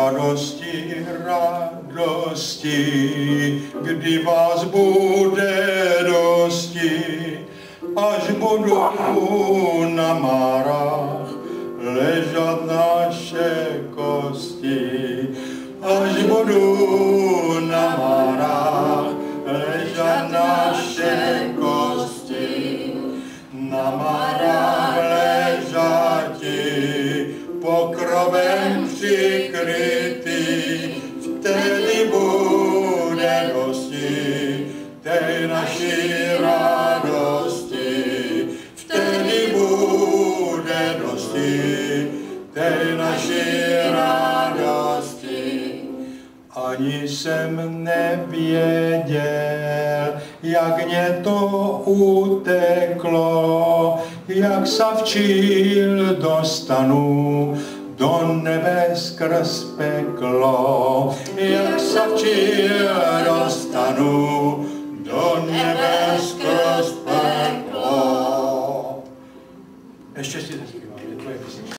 Radosti, radosti, kdy vás bude dosti, až budu na márách ležat naše kosti. Až budu na márách ležat naše kosti, na márách ležati, pokrovem přikrytý, vtedy bude dosti té naší radosti, vtedy bude dosti té naší radosti. Ani jsem nevěděl, jak mě to uteklo, jak savčil dostanu do nebe skrz peklo, jak savčil dostanu do nebe skrz peklo. Ještě si